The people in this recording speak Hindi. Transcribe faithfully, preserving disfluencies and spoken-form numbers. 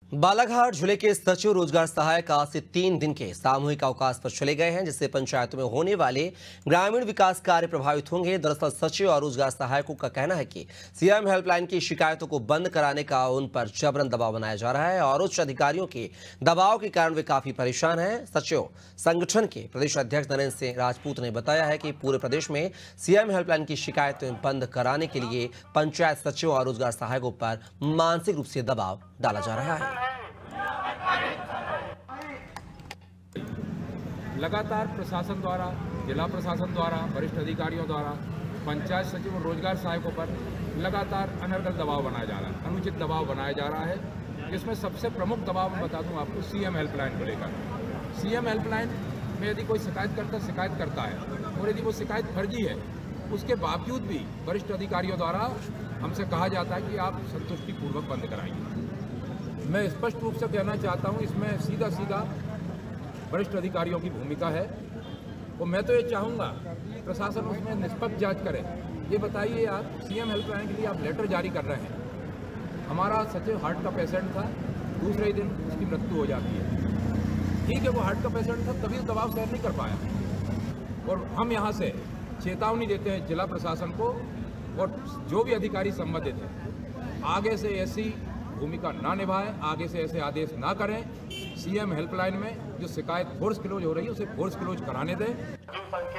बालाघाट जिले के सचिव रोजगार सहायक आज से तीन दिन के सामूहिक अवकाश पर चले गए हैं, जिससे पंचायतों में होने वाले ग्रामीण विकास कार्य प्रभावित होंगे। दरअसल सचिव और रोजगार सहायकों का कहना है कि सीएम हेल्पलाइन की शिकायतों को बंद कराने का उन पर जबरन दबाव बनाया जा रहा है और उच्च अधिकारियों के दबाव के कारण वे काफी परेशान हैं। सचिव संगठन के प्रदेश अध्यक्ष नरेंद्र सिंह राजपूत ने बताया है कि पूरे प्रदेश में सीएम हेल्पलाइन की शिकायतें बंद कराने के लिए पंचायत सचिव और रोजगार सहायकों पर मानसिक रूप से दबाव डाला जा रहा है। लगातार प्रशासन द्वारा, जिला प्रशासन द्वारा, वरिष्ठ अधिकारियों द्वारा पंचायत सचिव और रोजगार सहायकों पर लगातार अनर्गल दबाव बनाया जा रहा है, अनुचित दबाव बनाया जा रहा है। जिसमें सबसे प्रमुख दबाव मैं बता दूं आपको सीएम हेल्पलाइन को लेकर। सीएम हेल्पलाइन में यदि कोई शिकायत करता शिकायत करता है और यदि वो शिकायत फर्जी है, उसके बावजूद भी वरिष्ठ अधिकारियों द्वारा हमसे कहा जाता है कि आप संतुष्टिपूर्वक बंद कराइए। मैं स्पष्ट रूप से कहना चाहता हूं, इसमें सीधा सीधा वरिष्ठ अधिकारियों की भूमिका है और मैं तो ये चाहूँगा प्रशासन उसमें निष्पक्ष जांच करे। ये बताइए, आप सीएम हेल्पलाइन के लिए आप लेटर जारी कर रहे हैं, हमारा सचिव हार्ट का पेशेंट था, दूसरे दिन उसकी मृत्यु हो जाती है। ठीक है, वो हार्ट का पेशेंट था, तभी दबाव सहन नहीं कर पाया और हम यहाँ से चेतावनी देते हैं जिला प्रशासन को और जो भी अधिकारी संबंधित है, आगे से ऐसी भूमिका ना निभाएं, आगे से ऐसे आदेश ना करें। सीएम हेल्पलाइन में जो शिकायत फोर्स क्लोज हो रही है उसे फोर्स क्लोज कराने दें।